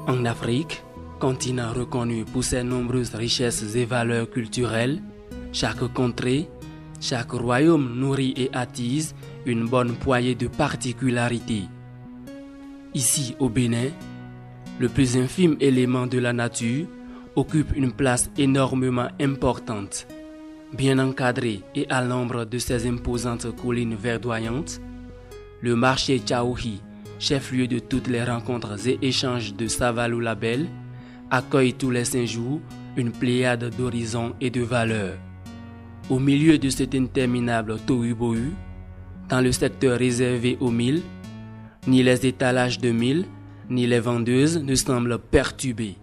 En Afrique, continent reconnu pour ses nombreuses richesses et valeurs culturelles, chaque contrée, chaque royaume nourrit et attise une bonne poignée de particularités. Ici au Bénin, le plus infime élément de la nature occupe une place énormément importante. Bien encadré et à l'ombre de ses imposantes collines verdoyantes, le marché Tchaouhi, chef-lieu de toutes les rencontres et échanges de Savalou-Label, accueille tous les 5 jours une pléiade d'horizons et de valeurs. Au milieu de cet interminable tohu-bohu, dans le secteur réservé aux milles, ni les étalages de milles, ni les vendeuses ne semblent perturbés.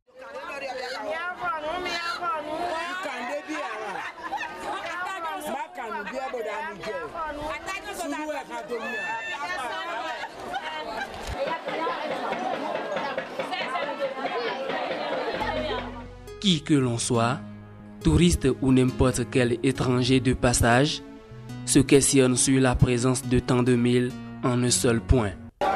Qui que l'on soit, touriste ou n'importe quel étranger de passage, se questionne sur la présence de tant de milles en un seul point.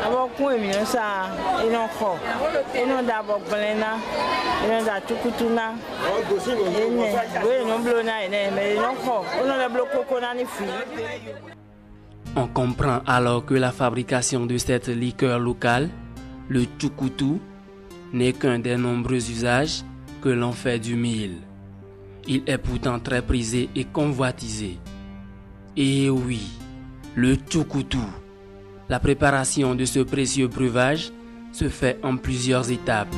On comprend alors que la fabrication de cette liqueur locale, le tchoukoutou, n'est qu'un des nombreux usages que l'on fait du mil. Il est pourtant très prisé et convoitisé. Et oui, le tchoukoutou. La préparation de ce précieux breuvage se fait en plusieurs étapes.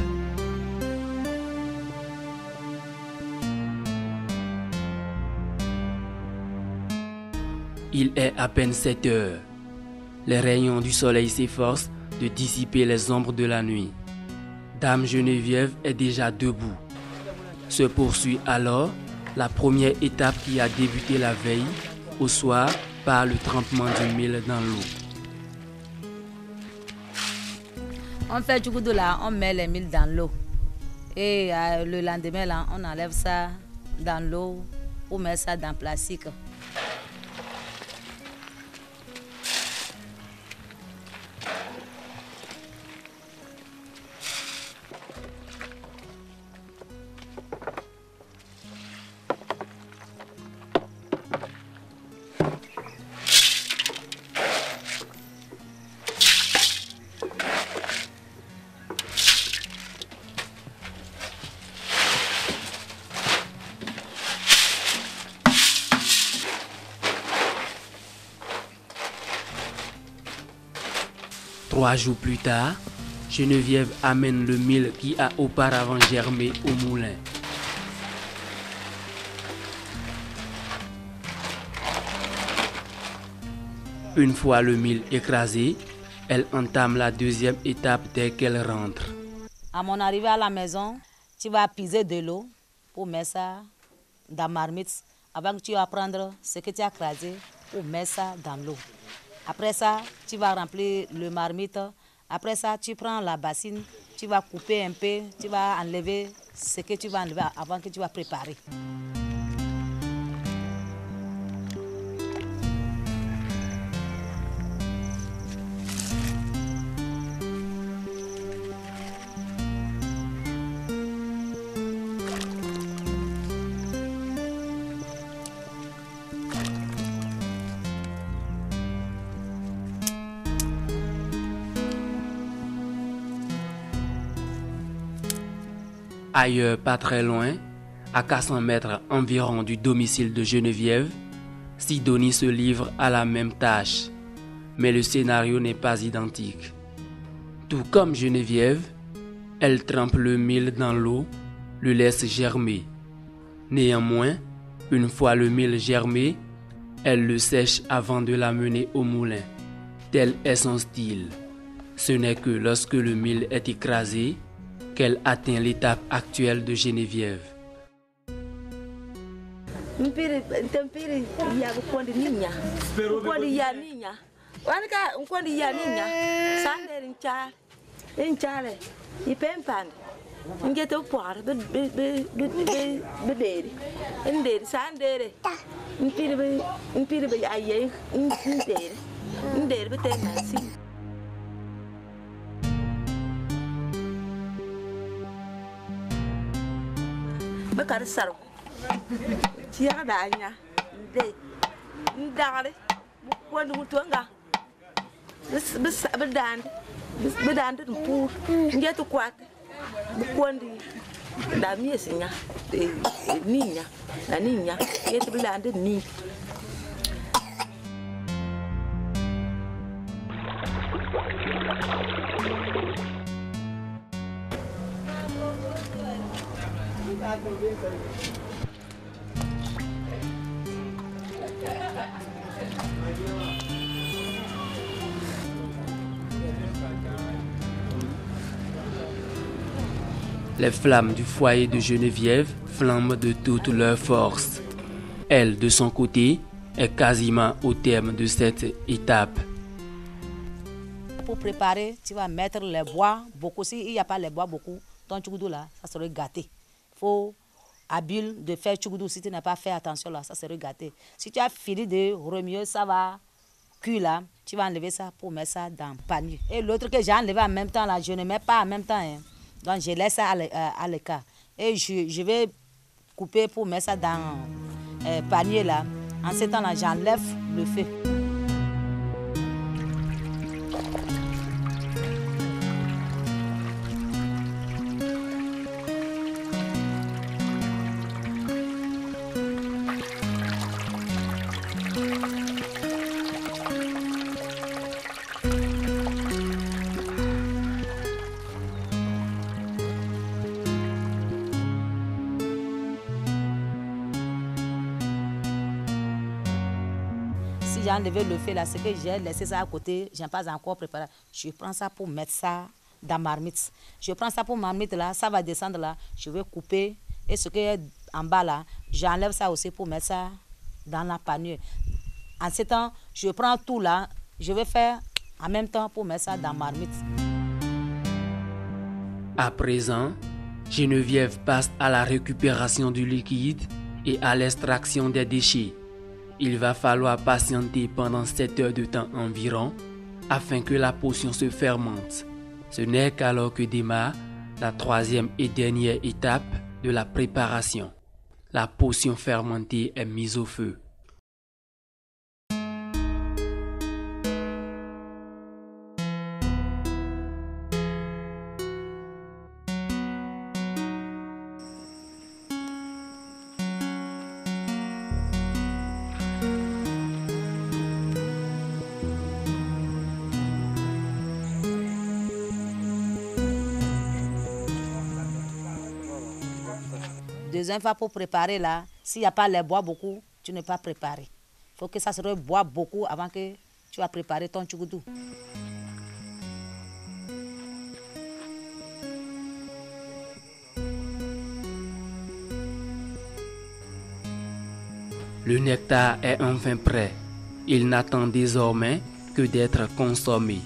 Il est à peine 7 heures. Les rayons du soleil s'efforcent de dissiper les ombres de la nuit. Dame Geneviève est déjà debout. Se poursuit alors la première étape qui a débuté la veille, au soir, par le trempement du mil dans l'eau. On fait du coup de là, on met les milles dans l'eau. Et le lendemain, là, on enlève ça dans l'eau pour mettre ça dans le plastique. Trois jours plus tard, Geneviève amène le mil qui a auparavant germé au moulin. Une fois le mil écrasé, elle entame la deuxième étape dès qu'elle rentre. À mon arrivée à la maison, tu vas piser de l'eau pour mettre ça dans la marmite. Avant que tu vas prendre ce que tu as écrasé pour mettre ça dans l'eau. Après ça, tu vas remplir le marmite. Après ça, tu prends la bassine, tu vas couper un peu, tu vas enlever ce que tu vas enlever avant que tu vas préparer. Ailleurs, pas très loin, à 400 mètres environ du domicile de Geneviève, Sidonie se livre à la même tâche. Mais le scénario n'est pas identique. Tout comme Geneviève, elle trempe le mil dans l'eau, le laisse germer. Néanmoins, une fois le mil germé, elle le sèche avant de l'amener au moulin. Tel est son style. Ce n'est que lorsque le mil est écrasé qu'elle atteint l'étape actuelle de Geneviève. Bakar Saro. Tia Danya. Day. Ndare. When we tunga. This bedan. This bedan to poor. Get to quack. Bukwandi. Da miesinya. Niña. La niña. Get bedan ni. Les flammes du foyer de Geneviève flambent de toute leur force. Elle, de son côté, est quasiment au terme de cette étape. Pour préparer, tu vas mettre les bois beaucoup. S'il n'y a pas les bois beaucoup, ton tchougoudou là, ça serait gâté. Il faut habile de faire tchougoudou. Si tu n'as pas fait attention là, ça serait gâté. Si tu as fini de remuer, ça va cuire là. Tu vas enlever ça pour mettre ça dans le panier. Et l'autre que j'ai enlevé en même temps là, je ne mets pas en même temps. Hein. Donc je laisse ça à l'écart. Et je vais couper pour mettre ça dans le panier là. En ce temps là, j'enlève le feu. J'ai enlevé le feu là, c'est que j'ai laissé ça à côté, je n'ai pas encore préparé. Je prends ça pour mettre ça dans ma marmite. Je prends ça pour ma marmite là, ça va descendre là, je vais couper. Et ce qui est en bas là, j'enlève ça aussi pour mettre ça dans la panier. En ce temps, je prends tout là, je vais faire en même temps pour mettre ça dans ma marmite. À présent, Geneviève passe à la récupération du liquide et à l'extraction des déchets. Il va falloir patienter pendant 7 heures de temps environ afin que la potion se fermente. Ce n'est qu'alors que démarre la troisième et dernière étape de la préparation. La potion fermentée est mise au feu. Deuxième fois pour préparer là, s'il n'y a pas les bois beaucoup, tu ne peux pas préparer. Il faut que ça se boit beaucoup avant que tu vas préparer ton tchougoudou. Le nectar est enfin prêt. Il n'attend désormais que d'être consommé.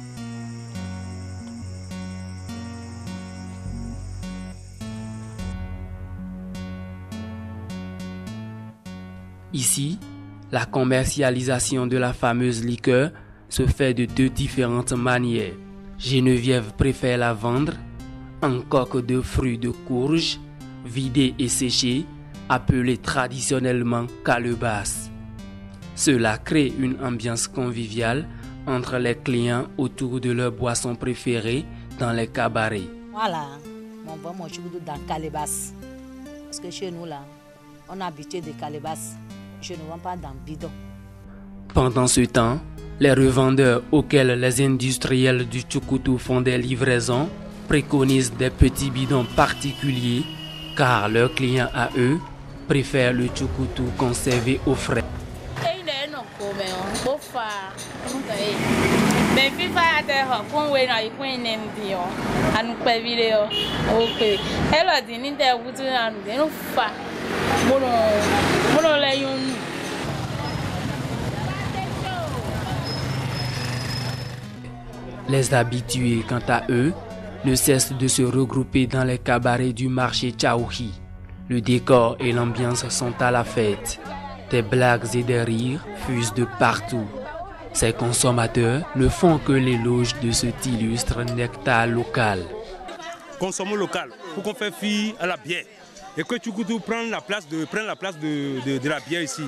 Ici, la commercialisation de la fameuse liqueur se fait de deux différentes manières. Geneviève préfère la vendre en coque de fruits de courge, vidée et séchée, appelée traditionnellement calebasse. Cela crée une ambiance conviviale entre les clients autour de leur boisson préférée dans les cabarets. Voilà, on vend mon tchougoudou dans calebasse. Parce que chez nous là, on a habitué de calebasse. Je ne vends pas dans bidon. Pendant ce temps, les revendeurs auxquels les industriels du tchoukoudou font des livraisons préconisent des petits bidons particuliers car leurs clients à eux préfèrent le tchoukoudou conservé au frais. Les habitués, quant à eux, ne cessent de se regrouper dans les cabarets du marché Tchaouhi. Le décor et l'ambiance sont à la fête. Des blagues et des rires fusent de partout. Ces consommateurs ne font que l'éloge de cet illustre nectar local. Consommons local pour qu'on fasse fi à la bière. et que Tchoukoudou prenne la place de la bière ici.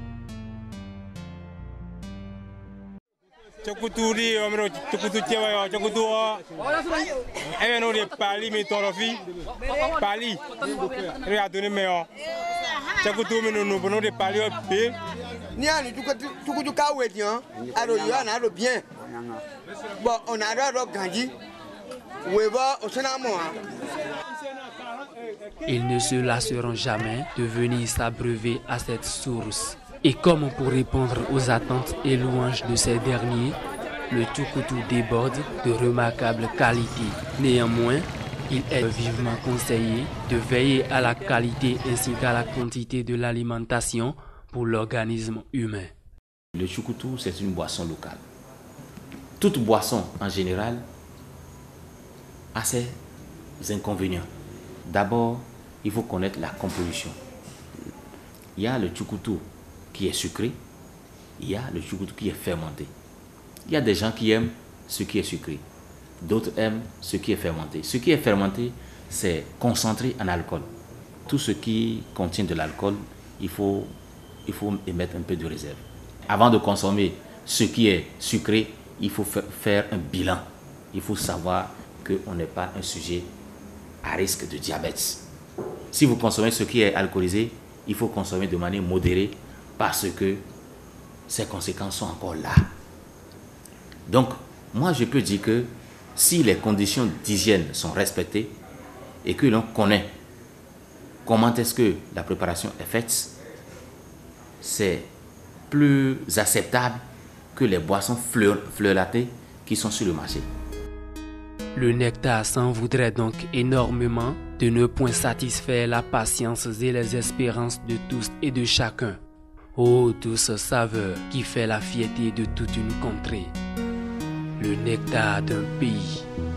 Tchoukoudou dit, Tchoukoudou tiens, Tchoukoudou, elle vient de Pali, mais ton fils, Pali, elle a donné mais Tchoukoudou, mais nous venons de Pali au pied. Ni à nous, Tchoukoudou Kawédian, alors il y en a bien. Bon, on a alors Gandhi, Weber, au Sénat. Ils ne se lasseront jamais de venir s'abreuver à cette source. Et comme pour répondre aux attentes et louanges de ces derniers, le Tchoukoudou déborde de remarquables qualités. Néanmoins, il est vivement conseillé de veiller à la qualité ainsi qu'à la quantité de l'alimentation pour l'organisme humain. Le Tchoukoudou, c'est une boisson locale. Toute boisson, en général, a ses inconvénients. D'abord, il faut connaître la composition. Il y a le Tchoukoudou qui est sucré, il y a le Tchoukoudou qui est fermenté. Il y a des gens qui aiment ce qui est sucré, d'autres aiment ce qui est fermenté. Ce qui est fermenté, c'est concentré en alcool. Tout ce qui contient de l'alcool, il faut émettre un peu de réserve. Avant de consommer ce qui est sucré, il faut faire un bilan. Il faut savoir qu'on n'est pas un sujet à risque de diabète. Si vous consommez ce qui est alcoolisé, il faut consommer de manière modérée parce que ces conséquences sont encore là. Donc, moi je peux dire que si les conditions d'hygiène sont respectées et que l'on connaît comment est-ce que la préparation est faite, c'est plus acceptable que les boissons fleuratées qui sont sur le marché. Le nectar s'en voudrait donc énormément de ne point satisfaire la patience et les espérances de tous et de chacun. Ô douce saveur qui fait la fierté de toute une contrée, le nectar d'un pays.